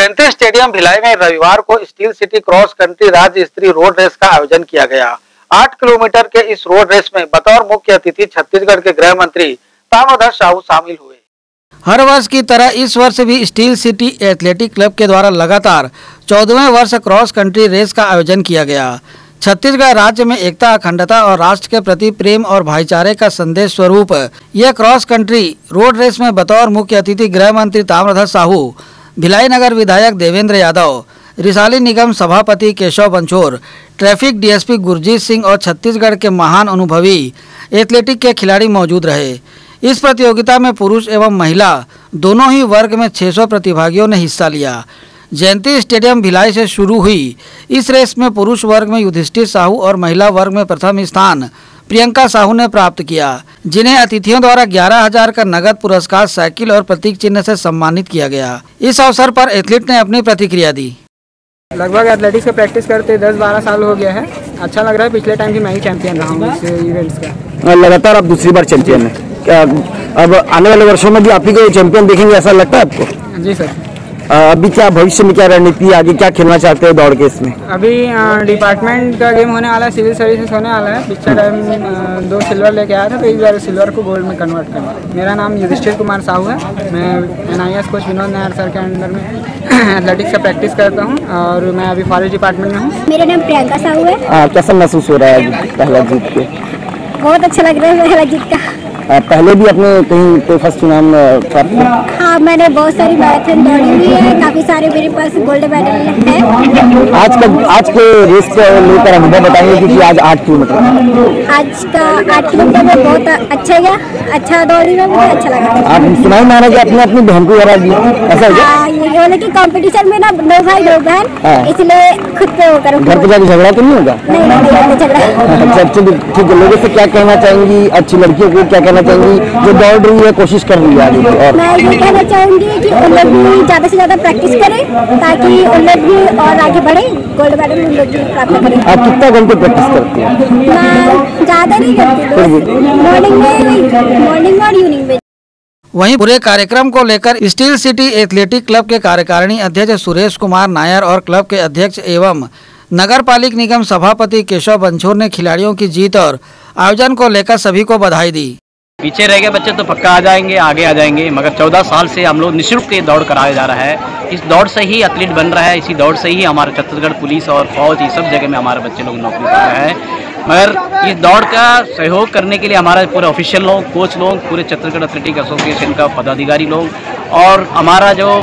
जयंती stadium Bhilai में रविवार को स्टील सिटी क्रॉस कंट्री राज्य स्तरीय रोड रेस का आयोजन किया गया। 8 किलोमीटर के इस रोड रेस में बतौर मुख्य अतिथि छत्तीसगढ़ के गृह मंत्री ताम्रध्वज साहू शामिल हुए। हर वर्ष की तरह इस वर्ष भी स्टील सिटी एथलेटिक क्लब के द्वारा लगातार 14वें वर्ष क्रॉस कंट्री रेस का आयोजन किया गया। छत्तीसगढ़ राज्य में एकता, अखंडता और राष्ट्र के प्रति प्रेम और भाईचारे का संदेश स्वरूप यह क्रॉस कंट्री रोड रेस में बतौर मुख्य अतिथि गृह मंत्री ताम्रध्वज साहू, भिलाई नगर विधायक देवेंद्र यादव, रिसाली निगम सभापति केशव बंचोर, ट्रैफिक डीएसपी गुरजीत सिंह और छत्तीसगढ़ के महान अनुभवी एथलेटिक के खिलाड़ी मौजूद रहे। इस प्रतियोगिता में पुरुष एवं महिला दोनों ही वर्ग में 600 प्रतिभागियों ने हिस्सा लिया। जयंती स्टेडियम भिलाई से शुरू हुई इस रेस में पुरुष वर्ग में युधिष्ठिर साहू और महिला वर्ग में प्रथम स्थान प्रियंका साहू ने प्राप्त किया, जिन्हें अतिथियों द्वारा 11,000 का नगद पुरस्कार, साइकिल और प्रतीक चिन्ह से सम्मानित किया गया। इस अवसर पर एथलीट ने अपनी प्रतिक्रिया दी। लगभग एथलेटिक्स का प्रैक्टिस करते 10-12 साल हो गया है। अच्छा लग रहा है। पिछले टाइम भी मैं ही चैंपियन रहा हूँ इस इवेंट्स का। लगातार आप दूसरी बार चैंपियन है। क्या अब आने वाले वर्षों में भी आप ही को चैंपियन देखेंगे, ऐसा लगता है आपको? जी सर। अभी क्या भविष्य में क्या रणनीति, आगे क्या खेलना चाहते हैं दौड़ के इसमें? अभी डिपार्टमेंट का गेम होने वाला है, सिविल सर्विसेज होने वाला है। पिछले टाइम 2 सिल्वर लेके आया था, तो इस बार सिल्वर को गोल्ड में कन्वर्ट करना। मेरा नाम युधिष्ठिर कुमार साहू है। मैं NIS coach Vinod Nair sir के अंडर में एथलेटिक्स का प्रैक्टिस करता हूँ और मैं अभी फॉरेस्ट डिपार्टमेंट में हूँ। मेरा नाम प्रियंका साहू है। कैसा महसूस हो रहा है पहला जीत के? बहुत अच्छा लग रहा है पहला जीत का। पहले भी अपने कहीं तो फर्स्ट इनाम प्राप्त किया? हाँ, मैंने बहुत सारी मैराथन दौड़ी हुई है, काफी सारे मेरे पास गोल्ड मेडल है। आज के रेस को लेकर अनुभव बताइए, क्योंकि आज 8 किलोमीटर आज का 8 किलोमीटर में बहुत अच्छा गया, अच्छा दौड़ी में मुझे अच्छा लगा। आप सुनाई माना कि अपने अपनी बहन को हरा दिया, ऐसा है? हाँ, ये बोले कि कंपटीशन में ना 2 भाई 2 बहन, इसलिए खुद पे होकर घर पे जाकर झगड़ा तो नहीं होगा? नहीं झगड़ा। अच्छा ठीक है। लोगों से क्या कहना चाहेंगी, अच्छी लड़कियों को क्या कहना चाहेंगी जो दौड़ रही है, कोशिश कर रही है आगे? और मैं ये कहना चाहूँगी कि उन लोग भी ज़्यादा से ज़्यादा प्रैक्टिस करें, ताकि उन लोग भी और आगे बढ़े, गोल्ड मेडल उन लोग भी प्राप्त करें। आप कितना घंटे प्रैक्टिस करते हैं? मैं ज़्यादा नहीं करती, मॉर्निंग और इवनिंग में। वहीं पूरे कार्यक्रम को लेकर स्टील सिटी एथलेटिक क्लब के कार्यकारिणी अध्यक्ष सुरेश कुमार नायर और क्लब के अध्यक्ष एवं नगर पालिक निगम सभापति केशव बंचोर ने खिलाड़ियों की जीत और आयोजन को लेकर सभी को बधाई दी। पीछे रह गए बच्चे तो पक्का आ जाएंगे, आगे आ जाएंगे, मगर 14 साल से हम लोग निःशुल्क ये दौड़ कराया जा रहा है। इस दौड़ से ही एथलीट बन रहा है, इसी दौड़ से ही हमारे छत्तीसगढ़ पुलिस और फौज, ये सब जगह में हमारे बच्चे लोग नौकरी पा रहे हैं। मगर इस दौड़ का सहयोग करने के लिए हमारे पूरे ऑफिशियल लोग, कोच लोग, पूरे छत्तीसगढ़ एथलेटिक एसोसिएशन का पदाधिकारी लोग और हमारा जो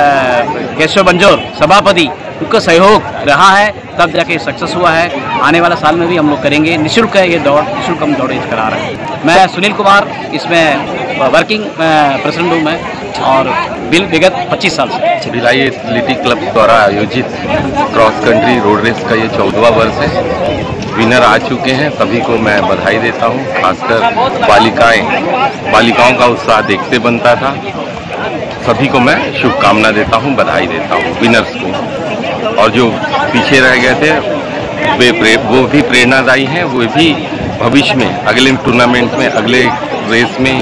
केशव बंजोर सभापति, उनका सहयोग रहा है, तब जाके सक्सेस हुआ है। आने वाला साल में भी हम लोग करेंगे। निःशुल्क है ये दौड़, निःशुल्क हम दौड़े करा रहे हैं। मैं सुनील कुमार इसमें वर्किंग प्रेसिडेंट हूँ मैं, और विगत 25 साल से भिलाई एथलेटिक क्लब द्वारा आयोजित क्रॉस कंट्री रोड रेस का ये 14वां वर्ष है। विनर आ चुके हैं, सभी को मैं बधाई देता हूँ। खासकर बालिकाओं का उत्साह देखते बनता था। सभी को मैं शुभकामना देता हूँ, बधाई देता हूँ विनर्स को। और जो पीछे रह गए थे वो भी प्रेरणादायी हैं, वो भी भविष्य में अगले टूर्नामेंट में, अगले रेस में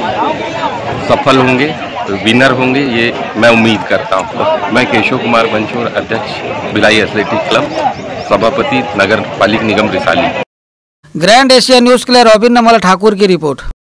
सफल होंगे, विनर होंगे, ये मैं उम्मीद करता हूँ। मैं केशव कुमार बंचोर, अध्यक्ष भिलाई एथलेटिक क्लब, सभापति नगर पालिक निगम रिसाली। ग्रैंड एशिया न्यूज़ के लिए रॉबिन नमल ठाकुर की रिपोर्ट।